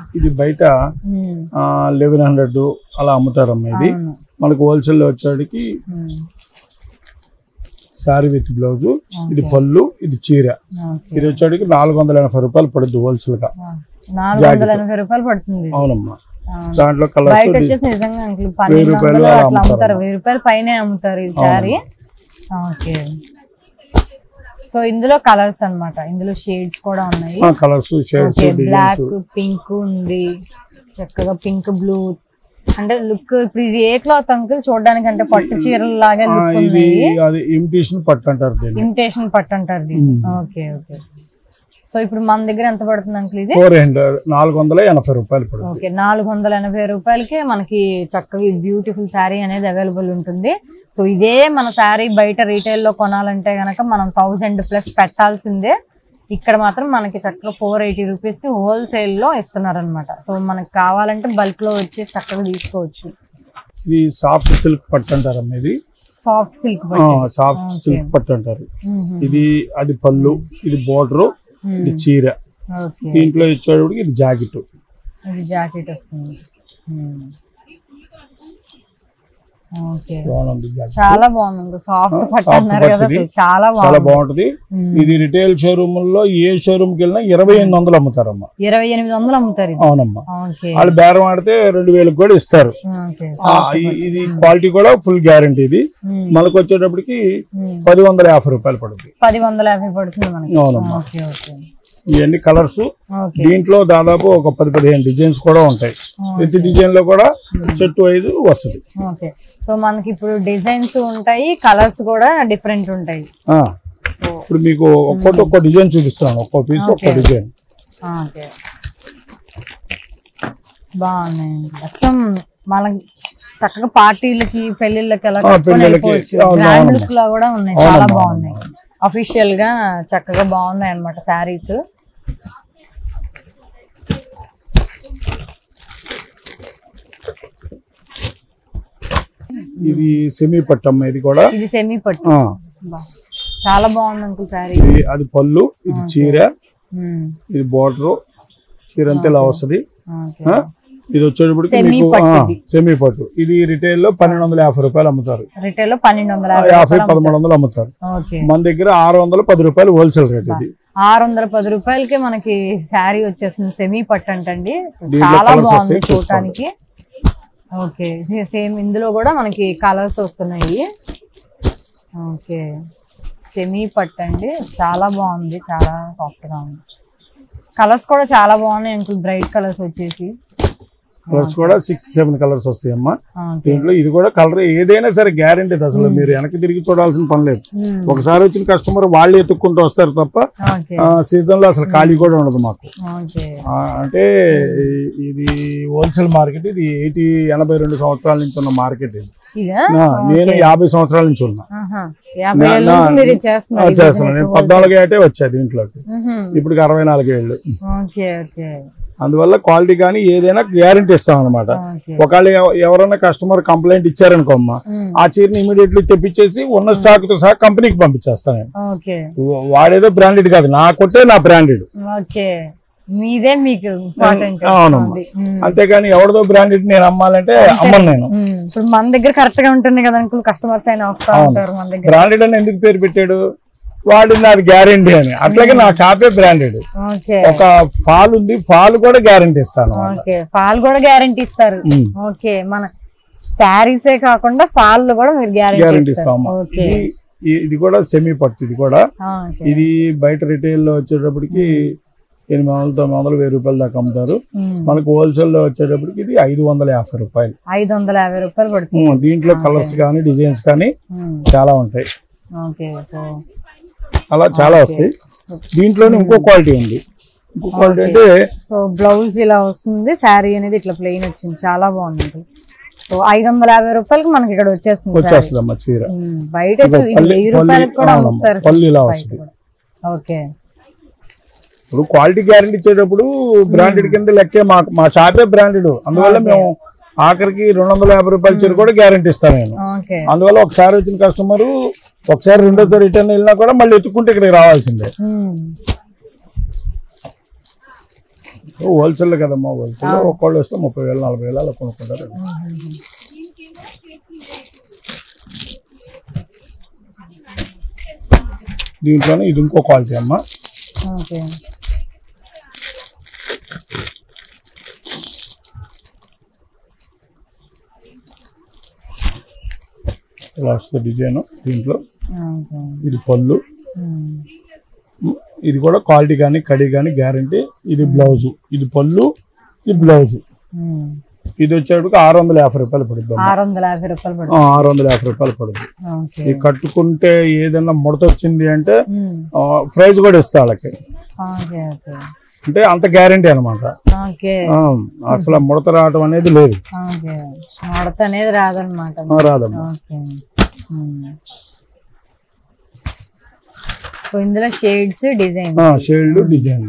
ఇది బయట 1100 అలా అమ్ముతారమ్మా. ఇది మనకు హోల్సేల్ లో వచ్చేటికి సారీ విత్ బ్లౌజ్, ఇది పళ్ళు, ఇది చీర. ఇది వచ్చేటికి 480 రూపాయలు పడుతుంది హోల్సేల్ గా. 480 రూపాయలు పడుతుంది. అవునమ్మా. దాంట్లో కలర్స్ నిజంగా 1000 రూపాయలు అట్లా అమ్ముతారు, 1000 రూపాయలు పైనే అమ్ముతారు ఈ సారీ. ఓకే, సో ఇందులో కలర్స్ అన్నమాట, ఇందులో షేడ్స్ కూడా ఉన్నాయి. కలర్స్ షేడ్స్, బ్లాక్, పింక్ ఉంది, చక్కగా పింక్ బ్లూ. అంటే లుక్ ఇప్పుడు ఇది ఏ క్లాత్ అంకుల్ చూడడానికి? అంటే పట్టు చీరల లాగా లుక్ ఉంది. అది ఇమిటేషన్ పట్టు అంటారు దీన్ని. ఇమిటేషన్ పట్టు అంటారు దీన్ని. Okay okay. సో ఇప్పుడు మన దగ్గర ఎంత పడుతుంది అంకుల్ ఇది? 480 రూపాయలు పడుతుంది. ఓకే, 480 రూపాయలకి మనకి చక్కగా బ్యూటిఫుల్ శారీ అనేది అవైలబుల్ ఉంటుంది. సో ఇదే మన శారీ బయట రీటైల్ లో కొనాలంటే గనక మనం 1000+ పెట్టాల్సిందే. ఇక్కడ మాత్రం మనకి చక్కగా 480 రూపీస్ కి హోల్సేల్ లో ఇస్తున్నారు అనమాట. సో మనకి కావాలంటే బల్క్ లో వచ్చి చక్కగా తీసుకోవచ్చు. ఇది సాఫ్ట్ సిల్క్ పట్టు అంటారు. ఇది సాఫ్ట్ సిల్క్ పట్టు అంటారు. ఇది అది పళ్ళు, ఇది బోర్డర్, ఇది చీర. దీంట్లో ఇచ్చేటప్పటికి ఇది జాకెట్. ఇది జాకెట్ వస్తుంది. చాలా బాగుంది, సాఫ్ట్ పట్టు అన్నారు కదా, చాలా బాగుంటది. ఇది రిటైల్ షోరూమ్ లో ఏ షోరూమ్ కి వెళ్ళినా 2800 అమ్ముతారమ్మా. 2800 అమ్ముతారు. అవునమ్మా. వాళ్ళు బేరం ఆడితే 2000 కూడా ఇస్తారు. ఇది క్వాలిటీ కూడా ఫుల్ గ్యారంటీ. ఇది మనకు వచ్చేటప్పటికి 1150 రూపాయలు పడుతుంది. 1150 పడుతుంది మనకి. అవునమ్మా. ఇవన్నీ కలర్స్. దీంట్లో దాదాపు ఒక 10-15 డిజైన్స్ కూడా ఉంటాయి. ప్రతి డిజైన్ లో కూడా సెట్ వైజ్ వస్తుంది. సో మనకి ఇప్పుడు డిజైన్స్ ఉంటాయి, కలర్స్ కూడా డిఫరెంట్ ఉంటాయి. ఇప్పుడు మీకు ఒక్కొక్క డిజైన్ చూపిస్తాను, ఒక్కో పీస్ ఒక్కో డిజైన్. బాగున్నాయి. మనకి చక్కగా పార్టీలకి, పెళ్లిళ్ళకి అలా గ్రాండ్ లుక్ లా కూడా ఉన్నాయి, చాలా బాగున్నాయి. అఫీషియల్ గా చక్కగా బాగున్నాయి అన్నమాట శారీస్. ఇది సెమీ పట్టమ్మ. ఇది కూడా ఇది సెమీ పట్టు, చాలా బాగుంది అంకుల్ శారీ. అది పళ్ళు, ఇది చీర, ఇది బోర్డర్. చీర అంతా ఇలా వస్తుంది. ఇది వచ్చేటప్పటికి సెమీ పట్టు. ఇది రిటైల్ లో 1250 రూపాయలు అమ్ముతారు. రిటైల్ లో 1250, 1300 అమ్ముతారు. మన దగ్గర 610 రూపాయలు హోల్సేల్ రేట్. ఇది 610 రూపాయలకి మనకి శారీ వచ్చేసింది. సెమీ పట్టు అంటండి, చాలా బాగుంది చూడటానికి. ఓకే, సేమ్ ఇందులో కూడా మనకి కలర్స్ వస్తున్నాయి. ఓకే, సెమీ పట్టు అండి, చాలా బాగుంది, చాలా సాఫ్ట్ గా ఉంది. కలర్స్ కూడా చాలా బాగున్నాయి అంకుల్, బ్రైట్ కలర్స్ వచ్చేసి. కలర్స్ కూడా 6-7 కలర్స్ వస్తాయమ్మా దీంట్లో. ఇది కూడా కలర్ ఏదైనా సరే గ్యారంటీ. అసలు మీరు వెనక్కి తిరిగి చూడాల్సిన పని లేదు. ఒకసారి వచ్చిన కస్టమర్ వాళ్ళు ఎత్తుక్కుంటూ వస్తారు తప్ప సీజన్ లో అసలు ఖాళీ కూడా ఉండదు మాకు. అంటే ఇది హోల్సేల్ మార్కెట్. ఇది 82 సంవత్సరాల నుంచి ఉన్న మార్కెట్. ఇది నేను 50 సంవత్సరాల నుంచి ఉన్నా చేస్తున్నాను. నేను 14 ఏటే వచ్చా దీంట్లోకి, ఇప్పుడు 64 ఏళ్ళు. అందువల్ల క్వాలిటీ కానీ ఏదైనా గ్యారంటీ ఇస్తాం అనమాట. ఒకవేళ ఎవరైనా కస్టమర్ కంప్లైంట్ ఇచ్చారనుకోమ్మా, ఆ చీరని ఇమీడియట్లీ తెప్పించేసి ఉన్న స్టాక్ తో సహా కంపెనీకి పంపించేస్తాను. వాడేదో బ్రాండెడ్ కాదు, నా కొట్టే నా బ్రాండెడ్. అవునమ్మా. అంతేగాని ఎవరిదో బ్రాండెడ్ నేను అమ్మాలంటే అమ్మను నేను. మన దగ్గర కరెక్ట్ గా ఉంటుంది కదా కస్టమర్స్ అయినా వస్తా ఉంటారు. బ్రాండెడ్ అని ఎందుకు పేరు పెట్టాడు వాడు? నాది గ్యారంటీ అని. అట్లాగే నా షాపే బ్రాండెడ్. ఒక ఫాల్ ఉంది, ఫాల్ కూడా గ్యారంటీ ఇస్తాను. ఫాల్ కూడా గ్యారంటీ ఇస్తారు. ఓకే, మన శారీసే కాకుండా ఫాల్ కూడా మీరు గ్యారంటీ ఇస్తాము. ఇది కూడా సెమీ పట్టు. ఇది కూడా ఇది బయట రిటైల్ లో వచ్చేటప్పటికి 800-900, 1000 రూపాయలు దాకా అమ్ముతారు. మనకు హోల్సేల్ లో వచ్చేటప్పటికి ఇది 550 రూపాయలు. 550 రూపాయలు పడుతుంది. దీంట్లో కలర్స్ కానీ డిజైన్స్ కానీ చాలా ఉంటాయి. అలా చాలా వస్తాయి. దీంట్లోనే ఇంకో క్వాలిటీ ఉంది. ఇంకో క్వాలిటీ అంటే బ్లౌజ్ ఇలా వస్తుంది, శారీ అనేది ఇట్లా ప్లెయిన్ వచ్చింది, చాలా బాగుంది. సో 550 రూపాయలకి మనకి ఇక్కడ వచ్చేస్తుంది అమ్మా చీర. బయట 1000 రూపాయలకి కూడా అమ్ముతారు. పళ్ళు ఇలా వస్తుంది. ఓకే, ఇప్పుడు క్వాలిటీ గ్యారంటీ ఇచ్చేటప్పుడు బ్రాండెడ్ కింద లెక్కే. మా షాపే బ్రాండెడ్. అందువల్ల మేము ఆఖరికి 250 రూపాయల చీర కూడా గ్యారంటీ ఇస్తాను నేను. అందువల్ల ఒకసారి వచ్చిన కస్టమర్ ఒకసారి రెండోసారి రిటర్న్ వెళ్ళినా కూడా మళ్ళీ ఎత్తుకుంటే ఇక్కడికి రావాల్సిందే. హోల్సేల్ కదమ్మా, హోల్సేల్ ఒక్కళ్ళు వస్తే 30,000 40,000 అలా కొనుక్కుంటారు. దీంట్లోనే ఇది ఇంకో క్వాలిటీ అమ్మా. ఇలా వస్తుంది డిజైన్. దీంట్లో ఇది పళ్ళు, ఇది కూడా క్వాలిటీ కానీ కడి కానీ గ్యారంటీ. ఇది బ్లౌజ్, ఇది పళ్ళు, ఇది బ్లౌజ్. ఇది వచ్చేటికి 650 రూపాయలు పడుతుంది. 650 రూపాయలు పడుతుంది. ఇది కట్టుకుంటే ఏదైనా ముడత వచ్చింది అంటే ప్రైజ్ కూడా ఇస్తా వాళ్ళకి. అంటే అంత గ్యారంటీ అనమాట. అసలు ముడత రావటం అనేది లేదు. రాదమ్మా. ఇందులో షేడ్స్ డిజైన్, షేడ్లు డిజైన్.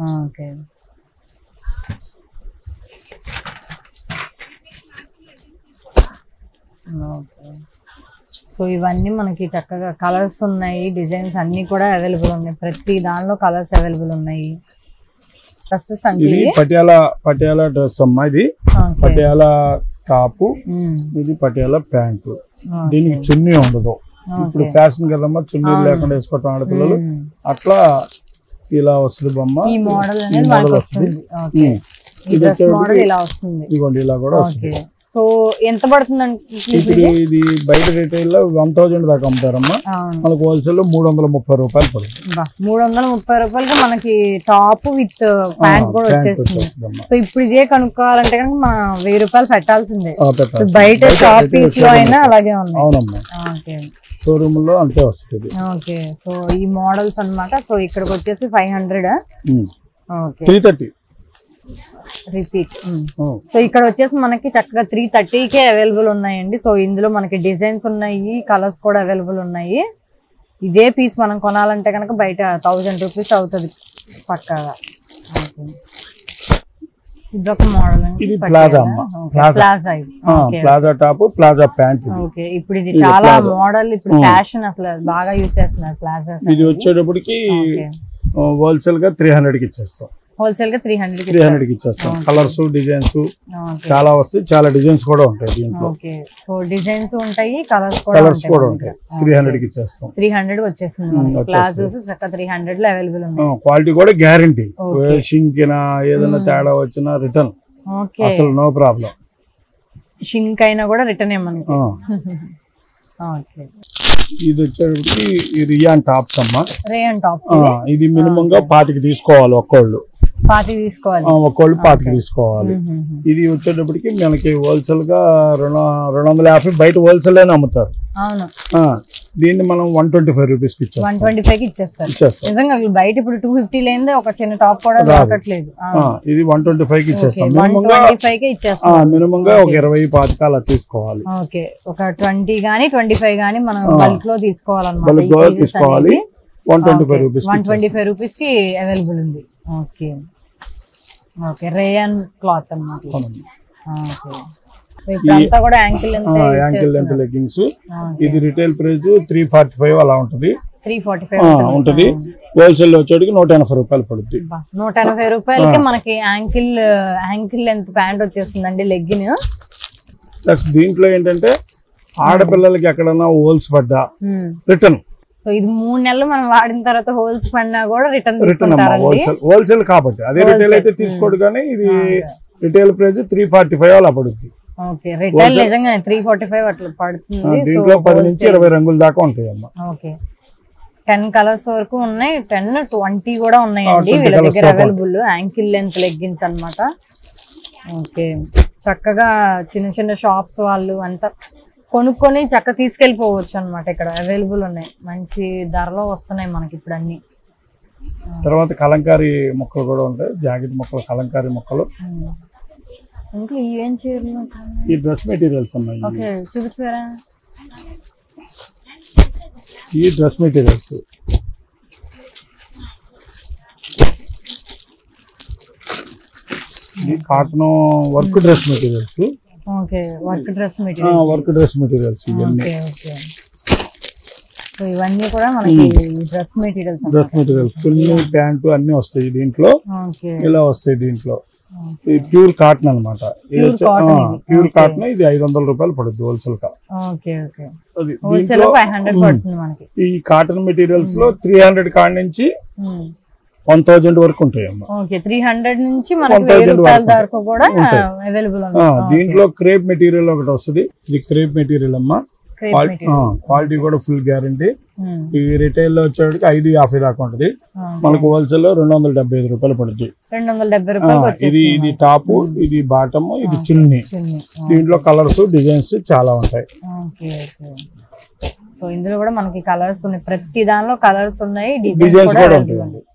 సో ఇవన్నీ మనకి చక్కగా కలర్స్ ఉన్నాయి, డిజైన్స్ అన్ని కూడా అవైలబుల్ ఉన్నాయి. ప్రతి దానిలో కలర్స్ అవైలబుల్ ఉన్నాయి. డ్రెస్సెస్ ఇది పటియాలా డ్రెస్ అమ్మా. ఇది పటియాలా టాపు, ఇది పటియాలా ప్యాంటు. దీనికి చున్నీ ఉండదు. ఇప్పుడు ఫ్యాషన్ కదమ్మా, చున్నీ లేకుండా వేసుకోవటం ఆడపిల్లలు. అట్లా ఇలా వస్తుంది బొమ్మ. ఈ మోడల్ వస్తుంది. ఇదిగోండి ఇలా కూడా వస్తుంది. సో ఎంత పడుతుందండి ఇది? బయట రిటైల్ లో 1000 దాకా అమ్ముతారమ్మా. మనకు హోల్సేల్ లో 330 రూపాయలు పడుతుంది. 330 రూపాయలకి మనకి టాప్ విత్ ప్యాంట్ కూడా వచ్చేస్తుంది. సో ఇప్పుడు ఇదే కనుక్కోవాలంటే కనుక మనం 1000 రూపాయలు పెట్టాల్సిందే. బయట షాప్ పీస్ లో అయినా అలాగే ఉంది. అవునమ్మా, షోరూమ్ లో అంతే వస్తుంది. ఓకే, సో ఈ మోడల్స్ అన్నమాట. సో ఇక్కడికి వచ్చేసి 500, 330 రిపీట్. సో ఇక్కడ వచ్చేసి మనకి చక్కగా 330కే అవైలబుల్ ఉన్నాయండి. సో ఇందులో మనకి డిజైన్స్ ఉన్నాయి, కలర్స్ కూడా అవైలబుల్ ఉన్నాయి. ఇదే పీస్ మనం కొనాలంటే కనుక బయట 1000 రూపీస్ అవుతుంది పక్కాగా. ఇదొక మోడల్. ఇది ప్లాజా అమ్మా. Palazzo top, palazzo pant. Okay, ఇప్పుడు ఇది చాలా మోడల్, ఇప్పుడు ఫ్యాషన్ అసలు బాగా యూస్ చేస్తున్నారు ప్లాజాస్. ఇది వచ్చేటప్పటికి హోల్సేల్ గా 300కి ఇచ్చేస్తాం. హోల్సేల్ గా 300కి ఇచ్చేస్తాం. కలర్స్, డిజైన్స్ చాలా వస్తాయి. చాలా డిజైన్స్ కూడా ఉంటాయి దీంట్లో. ఓకే, సో డిజైన్స్ ఉంటాయి, కలర్స్ కూడా ఉంటాయి. 300కి ఇచ్చేస్తాం. 300 వచ్చేస్తుంది. క్లాసెస్ చక్కగా 300 లో అవైలబుల్ ఉన్నాయి. క్వాలిటీ కూడా గ్యారంటీ. షింకినా ఏదైనా తేడా వచ్చినా రిటర్న్, అసలు నో ప్రాబ్లం. షింక్ అయినా కూడా రిటర్న్ ఏమనుకో. ఓకే, ఇది వచ్చేటప్పటికి రియాన్ టాప్స్ అమ్మా. రియాన్ టాప్స్ ఇది మినిమం గా 25 తీసుకోవాలి. ఒక్కోళ్ళు 25 తీసుకోవాలి. ఒక్కోళ్ళు 25 తీసుకోవాలి. ఇది వచ్చేటప్పటికి మనకి హోల్సేల్ గా 250 బయట హోల్సేల్ అయినా అమ్ముతారు. దీన్ని మనం 125 రూపీస్ కి ఇచ్చేస్తాం. 125కి ఇచ్చేస్తారు. నిజంగా బయట ఇప్పుడు 250 లేనిదే ఒక చిన్న టాప్ కూడా దొరకట్లేదు. ఇది 125కి ఇచ్చేస్తాం. మినిమం గా ఒక 20-25 అలా తీసుకోవాలి. ఓకే, ఒక 20 గానీ 25 గానీ మనం బల్క్ లో తీసుకోవాలన్నమాట. బల్క్ లో తీసుకోవాలి. 125 రూపీస్ కి అవైలబుల్ ఉంది. ఓకే ఓకే, రేయన్ క్లాత్ అన్నమాట. Ankle length leggings. ఇది రిటైల్ ప్రైస్ 345 అలా ఉంటది. 345 ఉంటది. హోల్సేల్ వచ్చేటికి 180 రూపాయలు పడుతుంది. 180 రూపాయలకి మనకి యాంకిల్ లెంత్ ప్యాంట్ వచ్చేస్తుందండి, లెగ్గిన్. ప్లస్ దీంట్లో ఏంటంటే ఆడపిల్లలకి ఎక్కడన్నా హోల్స్ పడ్డా రిటర్న్. సో ఇది 3 నెలలు మనం వాడిన తర్వాత హోల్స్ పడినా కూడా రిటర్న్. హోల్సేల్ కాబట్టి అదే రిటైల్ అయితే తీసుకోడు, కానీ ఇది రిటైల్ ప్రైస్ 345 అలా పడుతుంది. ఓకే, రిటైల్ నిజంగానే 345 అట్లా పడుతుంది. దీంట్లో 10 నుంచి 20 రంగుల దాకా ఉంటాయి అమ్మా. ఓకే, 10 కలర్స్ వరకు ఉన్నాయి. 10, 20 కూడా ఉన్నాయండి వీళ్ళ దగ్గర అవైలబుల్. యాంకిల్ లెంత్ లెగ్గిన్స్ అన్నమాట. ఓకే, చక్కగా చిన్న చిన్న షాప్స్ వాళ్ళు అంతా కొనుక్కొని చక్కగా తీసుకెళ్ళిపోవచ్చు అన్నమాట. ఇక్కడ అవైలబుల్ ఉన్నాయి, మంచి ధరలో వస్తున్నాయి మనకి ఇప్పుడు అన్ని. తర్వాత కలంకారీ మొక్కలు కూడా ఉంటాయి, జాకెట్ మొక్కలు, కలంకారీ మొక్కలు. ఇంకా ఏం చీరలు? ఈ డ్రెస్ మెటీరియల్స్ ఉన్నాయి. ఓకే, చూపించారా? ఈ డ్రెస్ మెటీరియల్స్ ఇది cotton work dress materials. Okay, work dress materials. Work dress materials ఇవన్నీ. ఓకే ఓకే, సో సో ఇవన్నీ కూడా మనకి డ్రెస్ మెటీరియల్స్ చున్నీ ప్యాంటు అన్ని వస్తాయి దీంట్లో. ఓకే ఇలా వస్తాయి దీంట్లో. ప్యూర్ కాటన్ అనమాట. Pure cotton. ఇది 500 రూపాయలు పడుతుంది హోల్సేల్ కా. ఓకే ఓకే హోల్సేల్ 500 పడుతుంది మనకి. ఈ కాటన్ మెటీరియల్స్ లో 300 కాడ నుంచి 1000 వరకు ఉంటాయి అమ్మా. ఓకే 300 నుంచి మనకి 1000 రూపాయల వరకు కూడా అవైలబుల్ ఉంది. దీంట్లో క్రేప్ మెటీరియల్ ఒకటి వస్తుంది. ఇది క్రేప్ మెటీరియల్ అమ్మా. క్వాలిటీ కూడా ఫుల్ గ్యారంటీ. ఈ రిటైల్ లో వచ్చేటికి 550 దాకా ఉంటుంది. మనకు హోల్సేల్ లో 275 రూపాయలు పడుతుంది. 270 రూపాయలు. ఇది టాప్, ఇది బాటమ్, ఇది చున్నీ. దీంట్లో కలర్స్ డిజైన్స్ చాలా ఉంటాయి. సో ఇందులో కూడా మనకి కలర్స్ ఉన్నాయి. ప్రతి దానిలో కలర్స్ ఉన్నాయి, డిజైన్స్ కూడా ఉంటాయి.